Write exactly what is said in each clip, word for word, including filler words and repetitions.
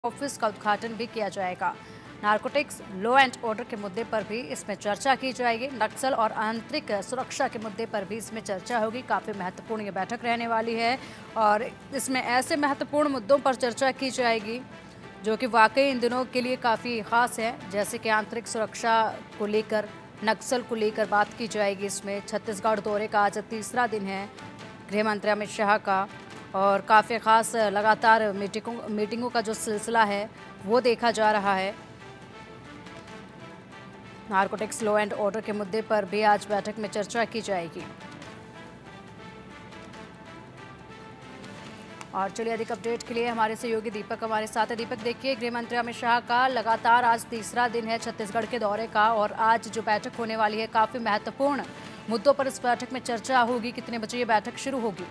Office का उद्घाटन भी किया जाएगा। नारकोटिक्स, लॉ एंड ऑर्डर के मुद्दे पर भी इसमें चर्चा की जाएगी। नक्सल और आंतरिक सुरक्षा के मुद्दे पर भी इसमें चर्चा होगी। काफ़ी महत्वपूर्ण ये बैठक रहने वाली है और इसमें ऐसे महत्वपूर्ण मुद्दों पर चर्चा की जाएगी जो कि वाकई इन दिनों के लिए काफ़ी ख़ास है, जैसे कि आंतरिक सुरक्षा को लेकर, नक्सल को लेकर बात की जाएगी। इसमें छत्तीसगढ़ दौरे का आज तीसरा दिन है गृह मंत्री अमित शाह का और काफ़ी ख़ास लगातार मीटिंगों मीटिंगों का जो सिलसिला है वो देखा जा रहा है। नारकोटिक्स, लॉ एंड ऑर्डर के मुद्दे पर भी आज बैठक में चर्चा की जाएगी। और चलिए अधिक अपडेट के लिए हमारे सहयोगी दीपक हमारे साथ है। दीपक, देखिए गृह मंत्री अमित शाह का लगातार आज तीसरा दिन है छत्तीसगढ़ के दौरे का और आज जो बैठक होने वाली है काफ़ी महत्वपूर्ण मुद्दों पर इस बैठक में चर्चा होगी। कितने बजे ये बैठक शुरू होगी?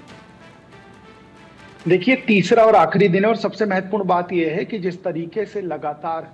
देखिए, तीसरा और आखिरी दिन है और सबसे महत्वपूर्ण बात यह है कि जिस तरीके से लगातार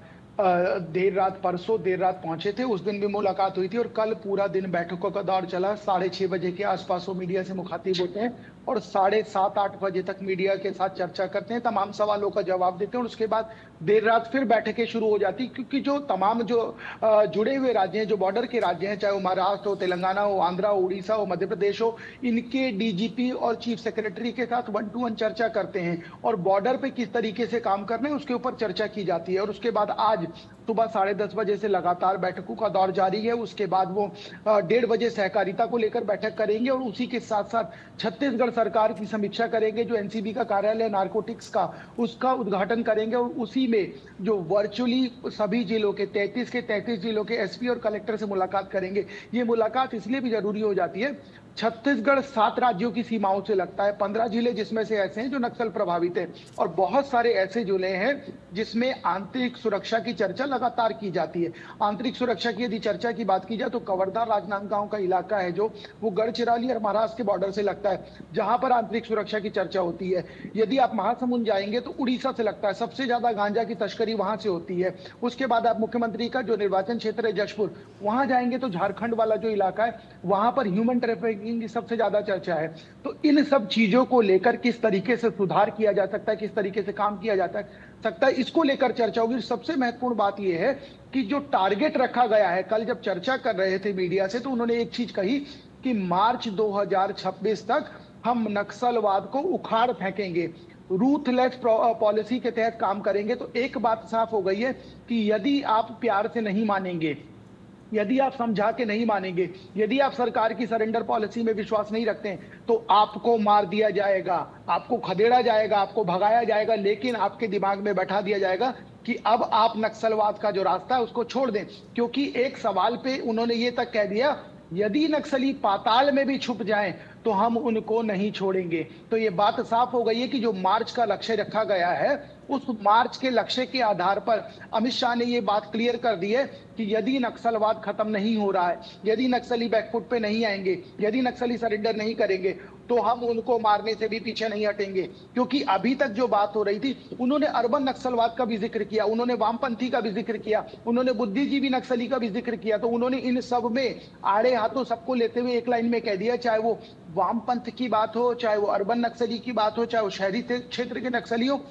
देर रात परसों देर रात पहुंचे थे, उस दिन भी मुलाकात हुई थी और कल पूरा दिन बैठकों का दौर चला। साढ़े छह बजे के आसपास वो मीडिया से मुखातिब होते हैं और साढ़े सात आठ बजे तक मीडिया के साथ चर्चा करते हैं, तमाम सवालों का जवाब देते हैं और उसके बाद देर रात फिर बैठकें शुरू हो जाती, क्योंकि जो तमाम जो जुड़े हुए राज्य हैं, जो बॉर्डर के राज्य हैं, चाहे वो महाराष्ट्र हो, तेलंगाना हो, आंध्रा हो, उड़ीसा हो, मध्य प्रदेश हो, इनके डीजीपी और चीफ सेक्रेटरी के साथ वन टू वन चर्चा करते हैं और बॉर्डर पे किस तरीके से काम करना है उसके ऊपर चर्चा की जाती है। और उसके बाद आज सुबह साढ़े दस बजे से लगातार बैठकों का दौर जारी है। उसके बाद वो डेढ़ बजे सहकारिता को लेकर बैठक करेंगे और उसी के साथ साथ छत्तीसगढ़ सरकार की समीक्षा करेंगे। जो एनसीबी का कार्यालय नारकोटिक्स का, उसका उद्घाटन करेंगे और उसी में जो वर्चुअली सभी जिलों के तैंतीस के तैंतीस जिलों के एसपी और कलेक्टर से मुलाकात करेंगे। ये मुलाकात इसलिए भी जरूरी हो जाती है, छत्तीसगढ़ सात राज्यों की सीमाओं से लगता है, पंद्रह जिले जिसमें से ऐसे हैं जो नक्सल प्रभावित हैं और बहुत सारे ऐसे जिले हैं जिसमें आंतरिक सुरक्षा की चर्चा लगातार की जाती है। आंतरिक सुरक्षा की यदि चर्चा की बात की जाए तो कवर्धा राजनांदगांव का इलाका है जो वो गढ़चिरौली और महाराष्ट्र के बॉर्डर से लगता है, जहां पर आंतरिक सुरक्षा की चर्चा होती है। यदि आप महासमुंद जाएंगे तो उड़ीसा से लगता है, सबसे ज्यादा गांजा की तस्करी वहां से होती है। उसके बाद आप मुख्यमंत्री का जो निर्वाचन क्षेत्र है जशपुर, वहां जाएंगे तो झारखंड वाला जो इलाका है वहां पर ह्यूमन ट्रैफिकिंग की सबसे ज्यादा चर्चा है। तो इन सब चीजों को लेकर किस तरीके से सुधार किया जा सकता है, किस तरीके से काम किया जाता है सकता है इसको लेकर चर्चा होगी। सबसे महत्वपूर्ण बात यह है कि जो टारगेट रखा गया है, कल जब चर्चा कर रहे थे मीडिया से तो उन्होंने एक चीज कही कि मार्च दो हज़ार छब्बीस तक हम नक्सलवाद को उखाड़ फेंकेंगे, रूथलेस पॉलिसी के तहत काम करेंगे। तो एक बात साफ हो गई है कि यदि आप प्यार से नहीं मानेंगे, यदि आप समझा के नहीं मानेंगे, यदि आप सरकार की सरेंडर पॉलिसी में विश्वास नहीं रखते हैं तो आपको मार दिया जाएगा, आपको खदेड़ा जाएगा, आपको भगाया जाएगा, लेकिन आपके दिमाग में बैठा दिया जाएगा कि अब आप नक्सलवाद का जो रास्ता है उसको छोड़ दें। क्योंकि एक सवाल पे उन्होंने ये तक कह दिया, यदि नक्सली पाताल में भी छुप जाएं तो हम उनको नहीं छोड़ेंगे। तो ये बात साफ हो गई है कि जो मार्च का लक्ष्य रखा गया है उस मार्च के लक्ष्य के आधार पर अमित शाह ने ये बात क्लियर कर दी है कि यदि नक्सलवाद खत्म नहीं हो रहा है, यदि नक्सली बैकफुट पे नहीं आएंगे, यदि नक्सली सरेंडर नहीं करेंगे तो हम उनको मारने से भी पीछे नहीं हटेंगे। क्योंकि अभी तक जो बात हो रही थी, उन्होंने अर्बन नक्सलवाद का भी जिक्र किया, उन्होंने वामपंथी का भी जिक्र किया, उन्होंने बुद्धिजीवी नक्सली का भी जिक्र किया। तो उन्होंने इन सब में आड़े हाथों सबको लेते हुए एक लाइन में कह दिया, चाहे वो वामपंथ की बात हो, चाहे वो अर्बन नक्सली की बात हो, चाहे वो शहरी क्षेत्र के नक्सली हो,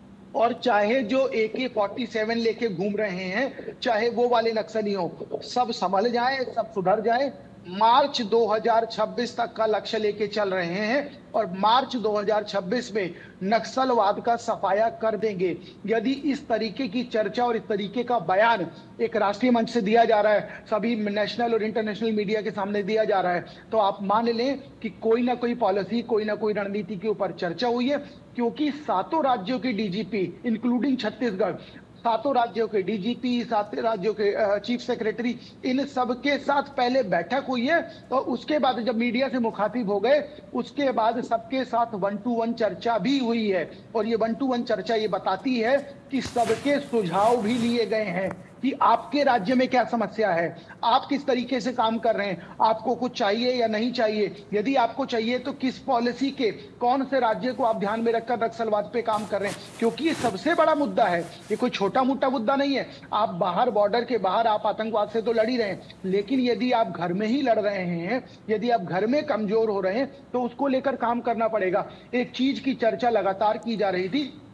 और चाहे जो ए के फोर्टी सेवन लेके घूम रहे हैं, चाहे वो वाले नक्सली हो, सब संभल जाए, सब सुधर जाए। मार्च दो हज़ार छब्बीस तक का लक्ष्य लेके चल रहे हैं और मार्च दो हज़ार छब्बीस में नक्सलवाद का सफाया कर देंगे। यदि इस तरीके की चर्चा और इस तरीके का बयान एक राष्ट्रीय मंच से दिया जा रहा है, सभी नेशनल और इंटरनेशनल मीडिया के सामने दिया जा रहा है, तो आप मान लें कि कोई ना कोई पॉलिसी, कोई ना कोई रणनीति के ऊपर चर्चा हुई है। क्योंकि सातों राज्यों के डीजीपी इंक्लूडिंग छत्तीसगढ़, सातों राज्यों के डीजीपी, सातों राज्यों के चीफ सेक्रेटरी, इन सब के साथ पहले बैठक हुई है और उसके बाद जब मीडिया से मुखातिब हो गए उसके बाद सबके साथ वन टू वन चर्चा भी हुई है। और ये वन टू वन चर्चा ये बताती है कि सबके सुझाव भी लिए गए हैं कि आपके राज्य में क्या समस्या है, आप किस तरीके से काम कर रहे हैं, आपको कुछ चाहिए या नहीं चाहिए, यदि आपको चाहिए तो किस पॉलिसी के कौन से राज्य को आप ध्यान में रखकर नक्सलवाद पे काम कर रहे हैं। क्योंकि ये सबसे बड़ा मुद्दा है, ये कोई छोटा मोटा मुद्दा नहीं है। आप बाहर, बॉर्डर के बाहर आप आतंकवाद से तो लड़ ही रहे हैं, लेकिन यदि आप घर में ही लड़ रहे हैं, यदि आप घर में कमजोर हो रहे हैं तो उसको लेकर काम करना पड़ेगा। एक चीज की चर्चा लगातार की जा रही थी,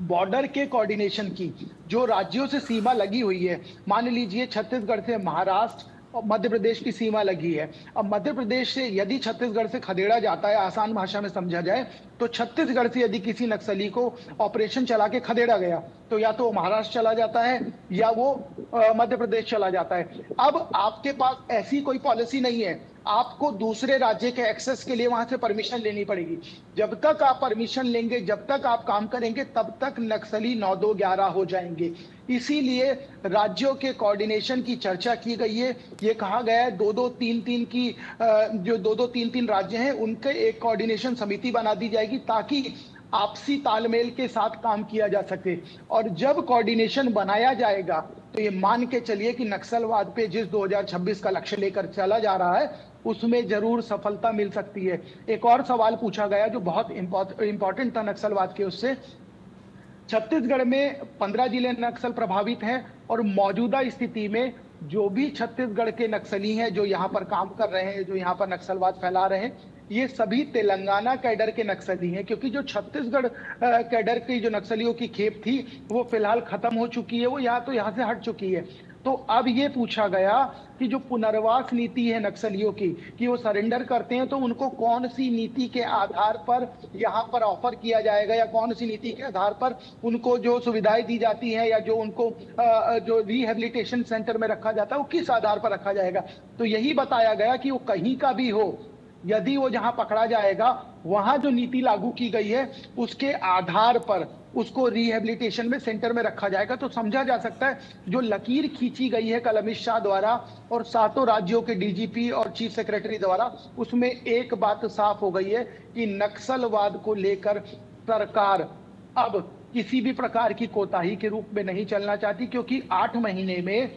बॉर्डर के कोऑर्डिनेशन की, जो राज्यों से सीमा लगी हुई है, मान लीजिए छत्तीसगढ़ से महाराष्ट्र और मध्य प्रदेश की सीमा लगी है। अब मध्य प्रदेश से यदि छत्तीसगढ़ से खदेड़ा जाता है, आसान भाषा में समझा जाए तो छत्तीसगढ़ से यदि किसी नक्सली को ऑपरेशन चला के खदेड़ा गया तो या तो महाराष्ट्र चला जाता है या वो मध्य प्रदेश चला जाता है। अब आपके पास ऐसी कोई पॉलिसी नहीं है, आपको दूसरे राज्य के एक्सेस के लिए वहां से परमिशन लेनी पड़ेगी। जब तक आप परमिशन लेंगे, जब तक आप काम करेंगे, तब तक नक्सली नौ दो ग्यारह हो जाएंगे। इसीलिए राज्यों के कोऑर्डिनेशन की चर्चा की गई है। ये कहा गया है दो दो तीन तीन की जो दो दो तीन तीन राज्य हैं उनके एक कोऑर्डिनेशन समिति बना दी जाएगी ताकि आपसी तालमेल के साथ काम किया जा सके। और जब कोऑर्डिनेशन बनाया जाएगा तो ये मान के चलिए कि नक्सलवाद पे जिस दो हज़ार छब्बीस का लक्ष्य लेकर चला जा रहा है उसमें जरूर सफलता मिल सकती है। एक और सवाल पूछा गया जो बहुत इंपॉर्टेंट था नक्सलवाद के, उससे छत्तीसगढ़ में पंद्रह जिले नक्सल प्रभावित हैं और मौजूदा स्थिति में जो भी छत्तीसगढ़ के नक्सली हैं जो यहाँ पर काम कर रहे हैं, जो यहाँ पर नक्सलवाद फैला रहे हैं, ये सभी तेलंगाना कैडर के नक्सली हैं। क्योंकि जो छत्तीसगढ़ कैडर की जो नक्सलियों की खेप थी वो फिलहाल खत्म हो चुकी है, वो यहाँ तो यहाँ से हट चुकी है। तो अब ये पूछा गया कि जो पुनर्वास नीति है नक्सलियों की, कि वो सरेंडर करते हैं तो उनको कौन सी नीति के आधार पर यहाँ पर ऑफर किया जाएगा या कौन सी नीति के आधार पर उनको जो सुविधाएं दी जाती हैं या जो उनको जो रिहेबिलिटेशन सेंटर में रखा जाता है वो किस आधार पर रखा जाएगा। तो यही बताया गया कि वो कहीं का भी हो, यदि वो जहां पकड़ा जाएगा वहां जो नीति लागू की गई है उसके आधार पर उसको रिहेबिलिटेशन में सेंटर में रखा जाएगा। तो समझा जा सकता है जो लकीर खींची गई है कल अमित शाह द्वारा और सातों राज्यों के डीजीपी और चीफ सेक्रेटरी द्वारा, उसमें एक बात साफ हो गई है कि नक्सलवाद को लेकर सरकार अब किसी भी प्रकार की कोताही के रूप में नहीं चलना चाहती। क्योंकि आठ महीने में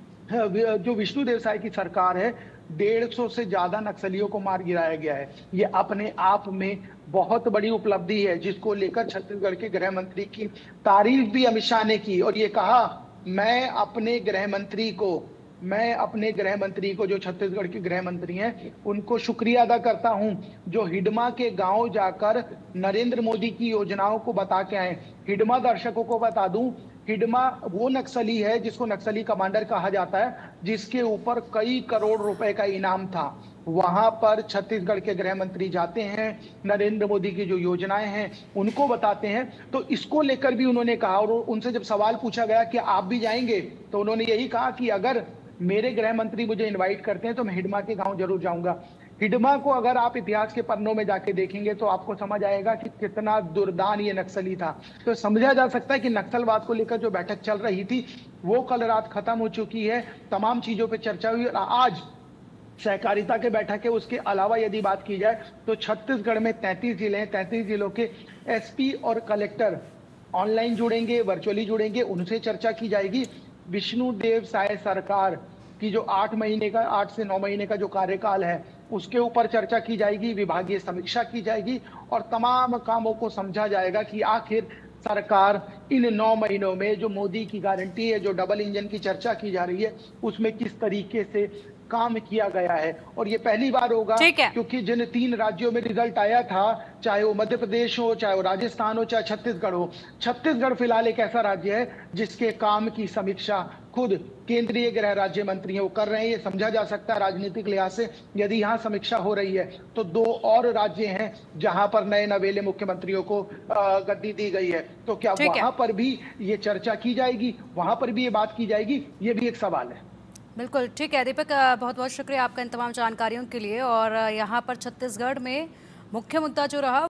जो विष्णुदेव साय की सरकार है डेढ़ सौ से ज्यादा नक्सलियों को मार गिराया गया है। ये अपने आप में बहुत बड़ी उपलब्धि है जिसको लेकर छत्तीसगढ़ के गृह मंत्री की तारीफ भी अमित शाह ने की और ये कहा मैं अपने गृह मंत्री को मैं अपने गृह मंत्री को जो छत्तीसगढ़ के गृह मंत्री हैं उनको शुक्रिया अदा करता हूं जो हिडमा के गांव जाकर नरेंद्र मोदी की योजनाओं को बता के आए। हिडमा दर्शकों को बता दूं, हिडमा वो नक्सली है जिसको नक्सली कमांडर कहा जाता है, जिसके ऊपर कई करोड़ रुपए का इनाम था। वहां पर छत्तीसगढ़ के गृह मंत्री जाते हैं, नरेंद्र मोदी की जो योजनाएं हैं उनको बताते हैं। तो इसको लेकर भी उन्होंने कहा और उनसे जब सवाल पूछा गया कि आप भी जाएंगे तो उन्होंने यही कहा कि अगर मेरे गृह मंत्री मुझे इनवाइट करते हैं तो मैं हिडमा के गांव जरूर जाऊंगा। हिडमा को अगर आप इतिहास के पन्नों में जाके देखेंगे तो आपको समझ आएगा कि कितना दुर्दान ये नक्सली था। तो समझा जा सकता है कि नक्सलवाद को लेकर जो बैठक चल रही थी वो कल रात खत्म हो चुकी है, तमाम चीजों पे चर्चा हुई और आज सहकारिता के बैठक है। उसके अलावा यदि बात की जाए तो छत्तीसगढ़ में तैंतीस जिले हैं, तैंतीस जिलों के एसपी और कलेक्टर ऑनलाइन जुड़ेंगे, वर्चुअली जुड़ेंगे, उनसे चर्चा की जाएगी। विष्णुदेव साय सरकार की जो आठ महीने का आठ से नौ महीने का जो कार्यकाल है उसके ऊपर चर्चा की जाएगी, विभागीय समीक्षा की जाएगी और तमाम कामों को समझा जाएगा कि आखिर सरकार इन नौ महीनों में जो मोदी की गारंटी है, जो डबल इंजन की चर्चा की जा रही है, उसमें किस तरीके से काम किया गया है। और ये पहली बार होगा क्योंकि जिन तीन राज्यों में रिजल्ट आया था, चाहे वो मध्य प्रदेश हो, चाहे वो राजस्थान हो, चाहे छत्तीसगढ़ हो, छत्तीसगढ़ फिलहाल एक ऐसा राज्य है जिसके काम की समीक्षा खुद केंद्रीय गृह राज्य मंत्री वो कर रहे हैं। ये समझा जा सकता है राजनीतिक लिहाज से यदि यहाँ समीक्षा हो रही है तो दो और राज्य हैं जहां पर नए नवेले मुख्यमंत्रियों को गद्दी दी गई है, तो क्या वहां पर भी ये चर्चा की जाएगी, वहां पर भी ये बात की जाएगी, ये भी एक सवाल है। बिल्कुल ठीक है दीपक, बहुत बहुत शुक्रिया आपका इन तमाम जानकारियों के लिए। और यहाँ पर छत्तीसगढ़ में मुख्य मुद्दा जो रहा